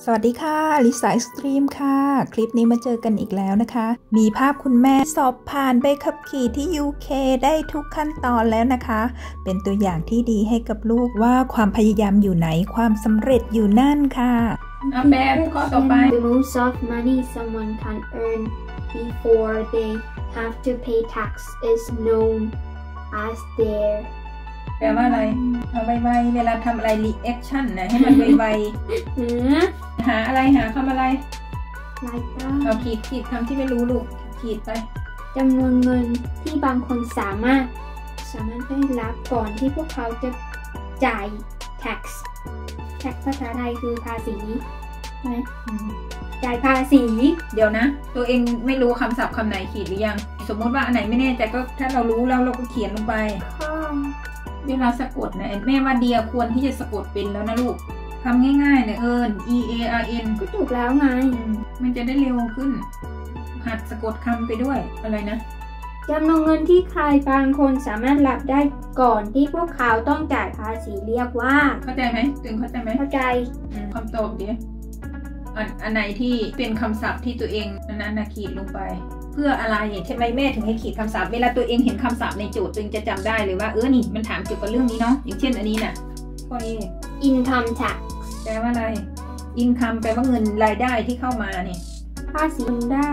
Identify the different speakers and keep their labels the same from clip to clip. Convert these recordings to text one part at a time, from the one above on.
Speaker 1: สวัสดีค่ะลิซ่าเอ็กซ์ตรีมค่ะคลิปนี้มาเจอกันอีกแล้วนะคะมีภาพคุณแม่สอบผ่านใบขับขี่ที่ UK ได้ทุกขั้นตอนแล้วนะคะเป็นตัวอย่างที่ดีให้กับลูกว่าความพยายามอยู่ไหนความสำเร็จอยู่นั่นค่ะ
Speaker 2: แม่ข้อต่อไป
Speaker 3: The most of money someone can earn before they have to pay tax is known as their
Speaker 2: แปลว่าอะไรเอาไวๆเวลาทำอะไร reaction นะให้มันไวๆหาอะไรหาคำอะไร
Speaker 3: รายได้
Speaker 2: เอาขีดคำที่ไม่รู้ลูกขีดไป
Speaker 3: จำนวนเงินที่บางคนสามารถได้รับก่อนที่พวกเขาจะจ่าย tax ภาษาไทยคือภาษีใช่ไหมจ่ายภาษี
Speaker 2: เดี๋ยวนะตัวเองไม่รู้คำศัพท์คำไหนขีดหรือยังสมมติว่าอันไหนไม่แน่ใจก็ถ้าเรารู้แล้วเราก็เขียนลงไปเวลาสะกดนะแม่ว่าเดียควรที่จะสะกดเป็นแล้วนะลูกคำง่ายๆเนี่ยEARN
Speaker 3: ก็ถูกแล้วไง
Speaker 2: มันจะได้เร็วขึ้นหัดสะกดคำไปด้วยอะไรนะ
Speaker 3: จำนวนเงินที่ใครบางคนสามารถรับได้ก่อนที่พวกเขาต้องจ่ายภาษีเรียกว่า
Speaker 2: เข้าใจไหมตึงเข้าใจไหม
Speaker 3: เข้าใจ
Speaker 2: คำตอบดิอันไหนที่เป็นคำศัพท์ที่ตัวเองนั้นนะขีดลงไปเพื่ออะไรใช่ไหมแม่ถึงให้ขีดคำศัพท์เวลาตัวเองเห็นคำศัพท์ในโจทย์ตัวเองจะจำได้เลยว่านี่มันถามเกี่ยวกับเรื่องนี้เนาะอย่างเช่นอันนี้น่ะข้อนี้
Speaker 3: income tax
Speaker 2: แปลว่าอะไร income แปลว่าเงินรายได้ที่เข้ามาเนี่ย
Speaker 3: ภาษีเงินได้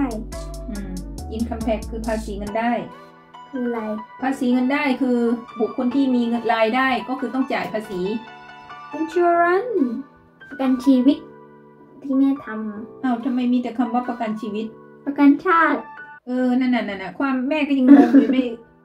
Speaker 2: income tax คือภาษีเงินได้
Speaker 3: คืออะไร
Speaker 2: ภาษีเงินได้คือบุคคลที่มีเงินรายได้ก็คือต้องจ่ายภาษี
Speaker 3: insurance ประกันชีวิตที่แม่ท
Speaker 2: ำทำไมมีแต่คำว่าประกันชีวิต
Speaker 3: ประกันชาติ
Speaker 2: นั่นความแม่ก็ยังงงอยู่ไม่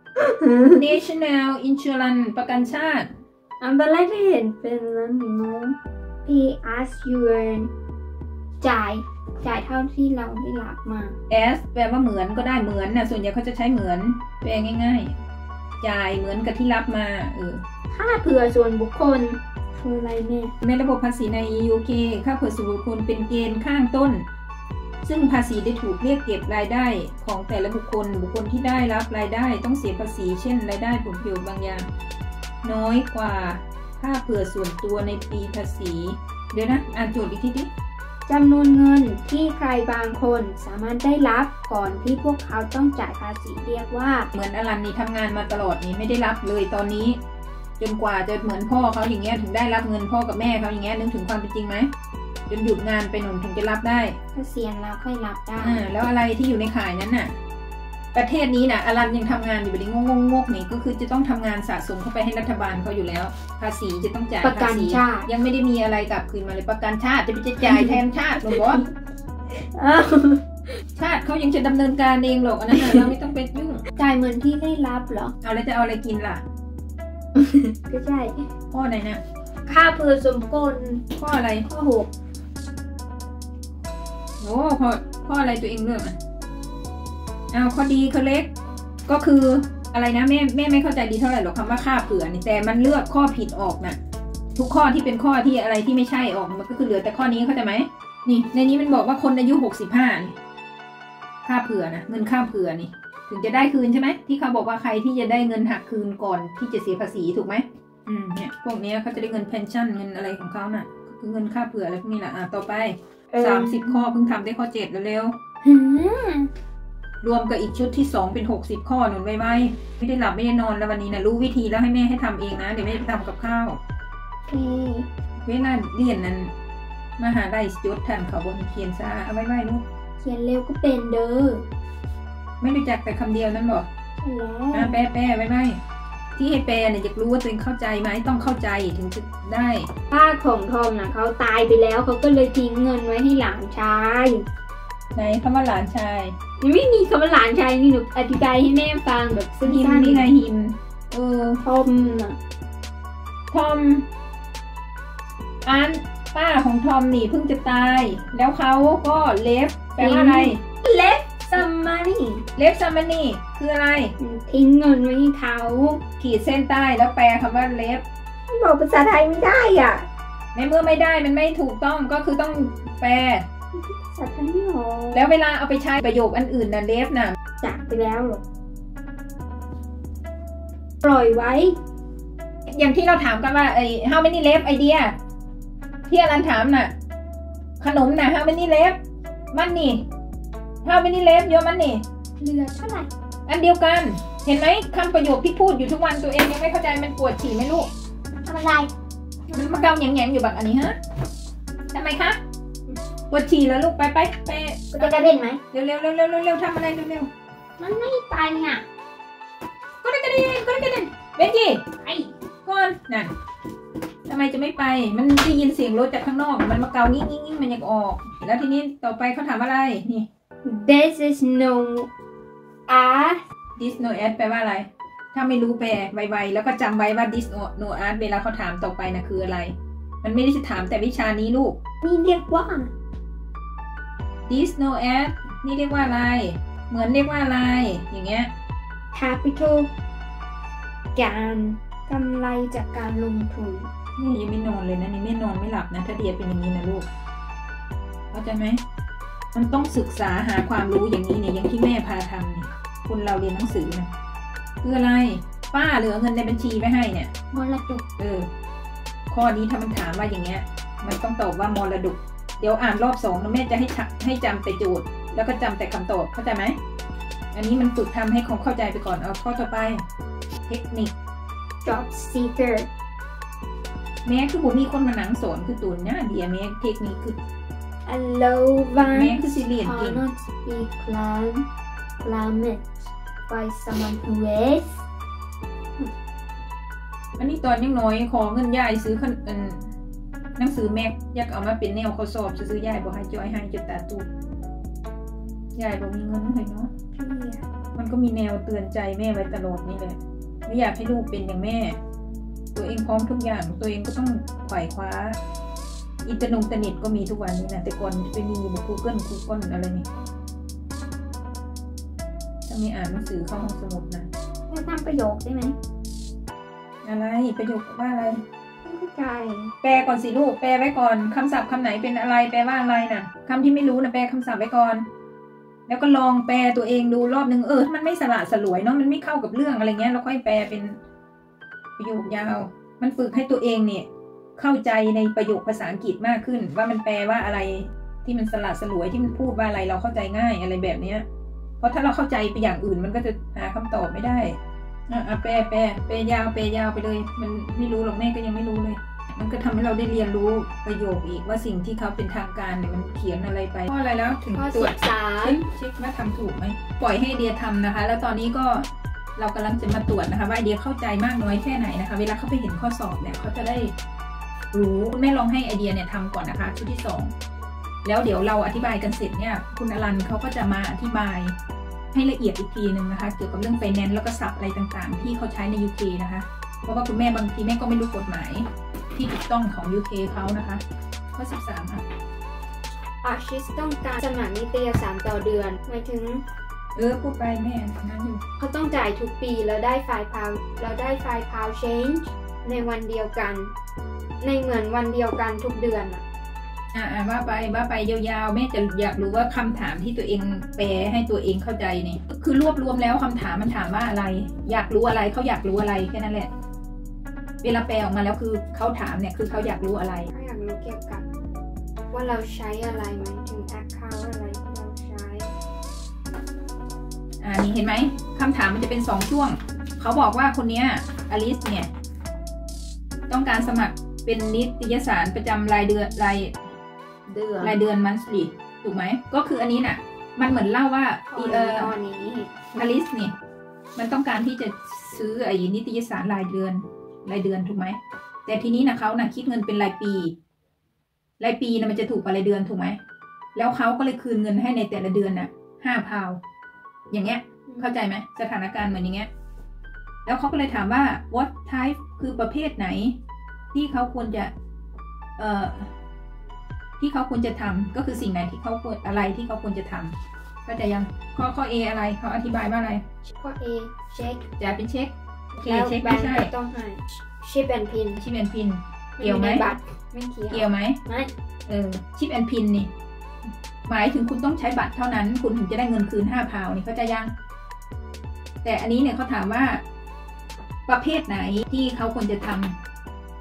Speaker 2: National Insurance ประกันชาติ
Speaker 3: ตอนแรกที่เห็นเป็นนั้นหนู Pay as you earn จ่ายเท่าที่เราได้รับมา
Speaker 2: as แปลว่าเหมือนก็ได้เหมือนนะส่วนใหญ่เขาจะใช้เหมือนแปลง่ายๆจ่ายเหมือนกับที่รับมา
Speaker 3: ค่าเผื่อส่วนบุคคลคืออะไรแม่
Speaker 2: ในระบบภาษีใน UK ค่าเผื่อส่วนบุคคลเป็นเกณฑ์ข้างต้นซึ่งภาษีได้ถูกเรียกเก็บรายได้ของแต่ละบุคคลที่ได้รับรายได้ต้องเสียภาษีเช่นรายได้ผลประโยชน์บางอย่างน้อยกว่าค่าเผื่อส่วนตัวในปีภาษีเดี๋ยวนะอ่านโจทย์อีกทีดิ
Speaker 3: จำนวนเงินที่ใครบางคนสามารถได้รับก่อนที่พวกเขาต้องจ่ายภาษีเรียกว่า
Speaker 2: เหมือนอลันนี่ทำงานมาตลอดนี่ไม่ได้รับเลยตอนนี้จนกว่าจะเหมือนพ่อเขาอย่างเงี้ยถึงได้รับเงินพ่อกับแม่เขาอย่างเงี้ยนึกถึงความเป็นจริงไหมจนหยุดงานไปหนุนถึงจะรับได้
Speaker 3: เกษียณแล้วค่อยรับได้
Speaker 2: แล้วอะไรที่อยู่ในข่ายนั้นน่ะประเทศนี้น่ะอลันยังทำงานอยู่แบบนี้งกนี่ก็คือจะต้องทำงานสะสมเข้าไปให้รัฐบาลเขาอยู่แล้วภาษีจะต้องจ่าย
Speaker 3: ภาษี
Speaker 2: ยังไม่ได้มีอะไรกลับคืนมาเลยประกันชาติจะไปจ่ายแทนชาติหรอบอสชาติเขายังจะดำเนินการเองหรอกอันนั้นเราไม่ต้องไปยุ่ง
Speaker 3: จ่ายเหมือนที่ได้รับเหรอ
Speaker 2: เอาแล้วจะเอาอะไรกินล่ะ
Speaker 3: ก็ใช่
Speaker 2: ข้อไหนน่ะ
Speaker 3: ค่าเผื่อสมกล
Speaker 2: ข้ออะไร
Speaker 3: ข้อ6
Speaker 2: โอ้ข้ออะไรตัวเองเลือกข้อดีข้อเล็กก็คืออะไรนะแม่ไม่เข้าใจดีเท่าไหร่หรอกคำว่าค่าเผื่อนี่แต่มันเลือกข้อผิดออกนะทุกข้อที่เป็นข้อที่อะไรที่ไม่ใช่ออกมันก็คือเหลือแต่ข้อนี้เข้าใจไหมนี่ในนี้มันบอกว่าคนอายุ65นี่ค่าเผื่อนะเงินค่าเผื่อนี่ถึงจะได้คืนใช่ไหมที่เขาบอกว่าใครที่จะได้เงินหักคืนก่อนที่จะเสียภาษีถูกไหมเนี่ยพวกนี้เขาจะได้เงินเพนชั่นเงินอะไรของเขาน่ะคือเงินค่าเผื่ออะไรพวกนี้แหละต่อไป30 ข้อเพิ่งทำได้ข้อ7เร็วๆรวมกับอีกชุดที่2เป็น60 ข้อหนุนไว้ไม่ได้หลับไม่ได้นอนแล้ววันนี้นะรู้วิธีแล้วให้แม่ให้ทำเองนะเดี๋ยวแม่ไปทำกับข้าวเวลาเรียนนั้นมหาลัยจดทันเขาบอกเขียนซะเอาไว้ลูก
Speaker 3: เขียนเร็วก็เป็นเด้อ
Speaker 2: ไม่รู้จักแต่คำเดียวนั่นบอก
Speaker 3: แล้ว
Speaker 2: แปลไว้ที่ให้แปลเนี่ยอยากรู้ว่าตัวเองเข้าใจไหมต้องเข้าใจถึงจะได้
Speaker 3: ป้าของทอมนะเขาตายไปแล้วเขาก็เลยทิ้งเงินไว้ให้หลานชาย
Speaker 2: ไหนคำว่าหลานชาย
Speaker 3: ยังไม่มีคำว่าหลานชายนี่หนูอธิบายให้แม่ฟังแบบสั้น
Speaker 2: ๆนี่ไงหิม
Speaker 3: ทอมนะ
Speaker 2: อันป้าของทอมนี่เพิ่งจะตายแล้วเขาก็เลฟแปลว่าอะไร
Speaker 3: เลฟซัมมานี่
Speaker 2: คืออะไร
Speaker 3: ทิ้งเงินไว้ให้เขา
Speaker 2: ขีดเส้นใต้แล้วแปลคำว่าเลฟ
Speaker 3: บอกภาษาไทยไม่ได้อ่ะ
Speaker 2: ในเมื่อไม่ได้มันไม่ถูกต้องก็คือต้องแปล
Speaker 3: ภาษาไทยไม่ออก
Speaker 2: แล้วเวลาเอาไปใช้ประโยคอันอื่นนะเลฟนะ
Speaker 3: จากไปแล้วหรอปล่อยไว้
Speaker 2: อย่างที่เราถามกันว่าhow many left idea ที่อลันถามน่ะขนมนะ how many left มันนี่ how many left เยอะมันนี่
Speaker 3: เหลือเท่าไหร่
Speaker 2: อันเดียวกันเห็นไหมคำประโยคที่พูดอยู่ทุกวันตัวเองยังไม่เข้าใจมันปวดฉี่ไหมลูก
Speaker 3: ทำอะไร
Speaker 2: มันมาเกาแหงๆอยู่แบบอันนี้ฮะทำไมคะปวดฉี่แล้วลูกไป
Speaker 3: กูจะกระเด็นไหม
Speaker 2: เร็วทำอะไรเร็ว
Speaker 3: มันไม่ไปอ่ะ
Speaker 2: ก็ได้กระเด็นเบนจี้ไอ้ก่อนนั่นทำไมจะไม่ไปมันได้ยินเสียงรถจากข้างนอกมันมาเกางิ่งมันยังออกแล้วทีนี้ต่อไปเขาถามอะไรนี่
Speaker 3: This is no art
Speaker 2: this no art แปลว่าอะไรถ้าไม่รู้แปลไวๆแล้วก็จำไว้ว่า this no art เวลาเขาถามต่อไปนะคืออะไรมันไม่ได้จะถามแต่วิชานี้ลูก
Speaker 3: นี่เรียกว่า
Speaker 2: this no art นี่เรียกว่าอะไรเหมือนเรียกว่าอะไรอย่างเงี้ย
Speaker 3: capital การกำไรจากการลงทุน
Speaker 2: นี่ยังไม่นอนเลยนะนี่ไม่นอนไม่หลับนะถ้าเดียเป็นอย่างนี้นะลูกเข้าใจไหมมันต้องศึกษาหาความรู้อย่างนี้เนี่ยอย่างที่แม่พาทำเนี่ยคนเราเรียนหนังสือนะคืออะไรป้าเหลือเงินในบัญชีไว้ให้เนี่ย
Speaker 3: มรดก
Speaker 2: ข้อนี้ถ้ามันถามว่าอย่างเงี้ยมันต้องตอบว่ามรดกเดี๋ยวอ่านรอบ2นะแม่จะให้จำแต่โจทย์แล้วก็จำแต่คำตอบเข้าใจไหมอันนี้มันฝึกทำให้เขาเข้าใจไปก่อนเอาข้อต่อไปเทคนิค
Speaker 3: job seeker
Speaker 2: แม้คือผมมีคนมาหนังสอนคือตุนเนี่ยเดียแม้เทคนิคคือ
Speaker 3: allowance
Speaker 2: แม้คือสิเรียนเก่ง
Speaker 3: cannot be claimed by someone who is
Speaker 2: อันนี้ตอนยังน้อยขอเงินยายซื้อหนังสือแม็กอยากเอามาเป็นแนวข้อสอบซื้อยายบอกให้จอยให้จนตาตูยายบอกมีเงินให้เนาะมันก็มีแนวเตือนใจแม่ไว้ตลอดนี่แหละไม่อยากให้ลูกเป็นอย่างแม่ตัวเองพร้อมทุกอย่างตัวเองก็ต้องไขว่คว้าอินเทอร์เน็ตก็มีทุกวันนี้นะแต่ก่อนจะมีแบบ Google อะไรนี่ถ้าไม่อ่านหนังสือเข้าห้องสมุดนะ
Speaker 3: จะทำประโยคได้ไหม
Speaker 2: อะไรประโยคว่าอะไร
Speaker 3: ไม่เข้าใจ
Speaker 2: แปลก่อนสิลูกแปลไว้ก่อนคำศัพท์คำไหนเป็นอะไรแปลว่าอะไรนะคำที่ไม่รู้นะแปลคำศัพท์ไว้ก่อนแล้วก็ลองแปลตัวเองดูรอบนึงมันไม่สละสลวยเนาะมันไม่เข้ากับเรื่องอะไรเงี้ยแล้วค่อยแปลเป็นประโยคยาวมันฝึกให้ตัวเองเนี่ยเข้าใจในประโยคภาษาอังกฤษมากขึ้นว่ามันแปลว่าอะไรที่มันสละสลวยที่มันพูดว่าอะไรเราเข้าใจง่ายอะไรแบบเนี้ยเพราะถ้าเราเข้าใจไปอย่างอื่นมันก็จะหาคำตอบไม่ได้แปลยาวไปเลยมันไม่รู้หรอกแม่ก็ยังไม่รู้เลยมันก็ทำให้เราได้เรียนรู้ประโยคอีกว่าสิ่งที่เขาเป็นทางการเนี่ยมันเขียนอะไรไปข้ออะไรแล้วถึงตรวจเช็คว่าทำถูกไหมปล่อยให้เดียทำนะคะแล้วตอนนี้ก็เรากำลังจะมาตรวจนะคะว่าเดียเข้าใจมากน้อยแค่ไหนนะคะเวลาเขาไปเห็นข้อสอบเนี่ยเขาจะได้รู้คุณแม่ลองให้ไอเดียเนี่ยทำก่อนนะคะชุดที่2แล้วเดี๋ยวเราอธิบายกันเสร็จเนี่ยคุณอลันเขาก็จะมาอธิบายให้ละเอียดอีกทีนึงนะคะเกี่ยวกับเรื่องไฟแนนซ์แล้วก็ศัพท์อะไรต่างๆที่เขาใช้ใน UK นะคะเพราะว่าคุณแม่บางทีแม่ก็ไม่รู้กฎหมายที่ถูกต้องของ UK เขานะคะข้อ13
Speaker 3: อาชิสต้องการสมัครนิตยสารต่อเดือนหมายถึง
Speaker 2: พูดไปแม่นั่นอยู่
Speaker 3: เขาต้องจ่ายทุกปีแล้วได้ไฟล์พาว change ในวันเดียวกันในเหมือนวันเดียวกันทุกเดือน
Speaker 2: ว่าไปยาวๆแม่จะอยากรู้ว่าคำถามที่ตัวเองแปลให้ตัวเองเข้าใจนี่คือรวบรวมแล้วคำถามมันถามว่าอะไรอยากรู้อะไรเขาอยากรู้อะไรแค่นั้นแหละเวลาแปลออกมาแล้วคือเขาถามเนี่ยคือเขาอยากรู้อะไร
Speaker 3: เขาอยากรู้เกี่ยวกับว่าเราใช้อะไรหมายถึง account อะไรที่เราใช้
Speaker 2: นี่เห็นไหมคำถามมันจะเป็น2ช่วงเขาบอกว่าคนนี้อลิสเนี่ยต้องการสมัครเป็นนิตยสารประจำรายเดือน monthly ถูกไหมก็คืออันนี้น่ะมันเหมือนเล่าว่าอลิสเนี่ยมันต้องการที่จะซื้อไอ้นิตยสารรายเดือนถูกไหมแต่ทีนี้นะเขาน่ะคิดเงินเป็นรายปีนะมันจะถูกกว่ารายเดือนถูกไหมแล้วเขาก็เลยคืนเงินให้ในแต่ละเดือนน่ะ5 พาวอย่างเงี้ยเข้าใจไหมสถานการณ์เหมือนอย่างเงี้ยแล้วเขาก็เลยถามว่า what type คือประเภทไหนที่เขาควรจะทำก็คือสิ่งไหนที่เขาควรอะไรที่เขาควรจะทำก็จะยังข้อ A อะไรเขาอธิบายว่าอะไร
Speaker 3: ข้อ A เช็ค
Speaker 2: จะเป็นเช็ค
Speaker 3: แล้วแบงก์ต้องให้ชิปแอนพิน
Speaker 2: เกี่ยวไหม
Speaker 3: ไม่เ
Speaker 2: กี่ยวไหม
Speaker 3: ไม่
Speaker 2: ชิปแอนพินนี่หมายถึงคุณต้องใช้บัตรเท่านั้นคุณถึงจะได้เงินคืน5 พาวนี่เขาจะยังแต่อันนี้เนี่ยเขาถามว่าประเภทไหนที่เขาควรจะทำ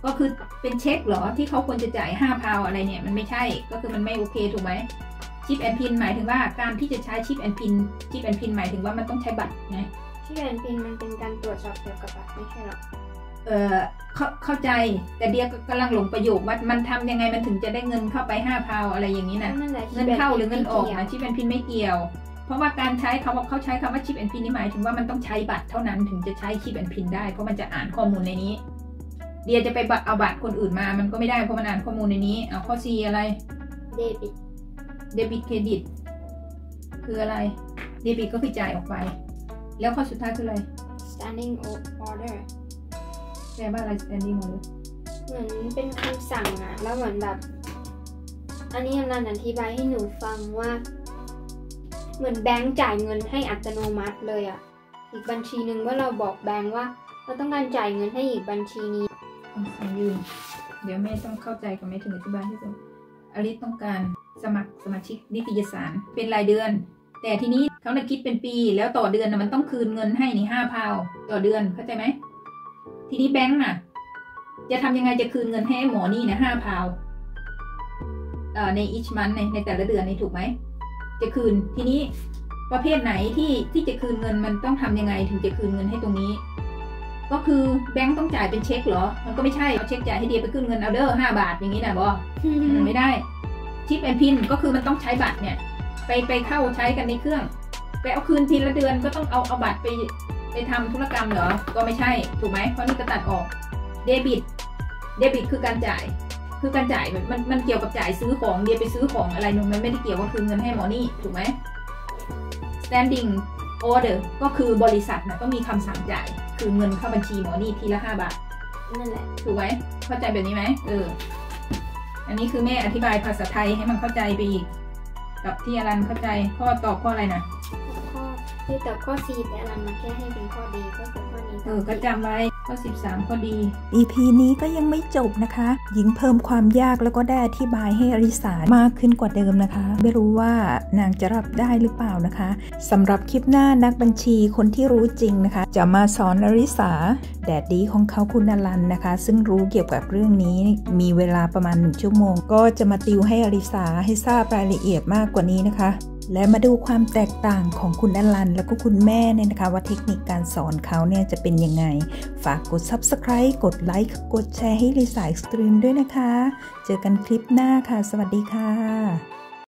Speaker 2: ก็คือเป็นเช็คเหรอที่เขาควรจะจ่าย5 พาวอะไรเนี่ยมันไม่ใช่ก็คือมันไม่โอเคถูกไหมชิปแอนพินหมายถึงว่าการที่จะใช้ชิปแอนพินหมายถึงว่ามันต้องใช้บัตรไง
Speaker 3: ชิปแอนพินมันเป็นการตรวจสอบเกี่ยวกับบัตรไม่ใช่หรอ
Speaker 2: เข้าใจแต่เดียกำลังหลงประโยคว่ามันทำยังไงมันถึงจะได้เงินเข้าไป5 พาวอะไรอย่างนี้นะเงินเข้าหรือเงินออกนะชิปแอนพินไม่เกี่ยวเพราะว่าการใช้เขาใช้คำว่าชิปแอนพินนี่หมายถึงว่ามันต้องใช้บัตรเท่านั้นถึงจะใช้ชิปแอนพินได้เพราะมันจะอ่านข้อมูลในนี้เดียจะไปเอาบัตรคนอื่นมามันก็ไม่ได้เพราะมันอ่านข้อมูลในนี้เอาข้อ C อะไร
Speaker 3: เดบิต
Speaker 2: เครดิตคืออะไรเดบิตก็คือจ่ายออกไปแล้วข้อสุดท้ายคืออะไร
Speaker 3: standing order
Speaker 2: แปลว่าอะไร standing order
Speaker 3: เหมือนเป็นคำสั่งอะแล้วเหมือนแบบอันนี้นันอธิบายให้หนูฟังว่าเหมือนแบงค์จ่ายเงินให้อัตโนมัติเลยอะอีกบัญชีหนึ่งว่าเราบอกแบงค์ว่าเราต้องการจ่ายเงินให้อีกบัญชีนี้
Speaker 2: เดี๋ยวแม่ต้องเข้าใจกับแม่ถึงอธิบายให้ฟังอลิสต้องการสมาชิกนิตยสารเป็นรายเดือนแต่ทีนี้เขาคิดเป็นปีแล้วต่อเดือนมันต้องคืนเงินให้นี่5 พาวต่อเดือนเข้าใจไหมทีนี้แบงค์น่ะจะทำยังไงจะคืนเงินให้หมอนี่นะ5 พาวใน each month ในแต่ละเดือนนี่ถูกไหมจะคืนทีนี้ประเภทไหนที่จะคืนเงินมันต้องทำยังไงถึงจะคืนเงินให้ตรงนี้ก็คือแบงค์ต้องจ่ายเป็นเช็คเหรอมันก็ไม่ใช่เอาเช็คจ่ายให้เดียไปขึ้นเงินเอาเด้อ5 บาทอย่างนี้นะบอไม่ได้ชิปแอนพินก็คือมันต้องใช้บัตรเนี่ยไปเข้าใช้กันในเครื่องไปเอาคืนทีละเดือนก็ต้องเอาบัตรไปทำธุรกรรมเหรอก็ไม่ใช่ถูกไหมเพราะนี่ก็ตัดออกเดบิตคือการจ่ายมันเกี่ยวกับจ่ายซื้อของเดียไปซื้อของอะไรมันไม่ได้เกี่ยวว่าคืนเงินให้หมอนี่ถูกไหม standing order ก็คือบริษัทนะต้องมีคำสั่งจ่ายคือเงินเข้าบัญชีหมอนี่ทีละ5 บาท
Speaker 3: นั่นแหละ
Speaker 2: ถูกไหมเข้าใจแบบนี้ไหมอันนี้คือแม่อธิบายภาษาไทยให้มันเข้าใจไปอีกกับที่อลันเข้าใจข้อตอบข้ออะไรนะ
Speaker 3: ข้อที่ตอบข้อ C แต่อลันมาแค่ให้เป็นข้อดีก็คือข้อนี้
Speaker 2: ก็จำไว้ข้อ13ข้อดี
Speaker 1: EP นี้ก็ยังไม่จบนะคะหญิงเพิ่มความยากแล้วก็ได้อธิบายให้อริสามากขึ้นกว่าเดิมนะคะไม่รู้ว่านางจะรับได้หรือเปล่านะคะสำหรับคลิปหน้านักบัญชีคนที่รู้จริงนะคะจะมาสอนอริสาแดดดีของเขาคุณอลันนะคะซึ่งรู้เกี่ยวกับเรื่องนี้มีเวลาประมาณ1 ชั่วโมงก็จะมาติวให้อริสาให้ทราบรายละเอียดมากกว่านี้นะคะและมาดูความแตกต่างของคุณอลันแล้วก็คุณแม่เนี่ยนะคะว่าเทคนิคการสอนเขาเนี่ยจะเป็นยังไงฝากกด Subscribe กดไลค์กดแชร์ให้ลิซ่า Extreme ด้วยนะคะเจอกันคลิปหน้าค่ะสวัสดีค่ะ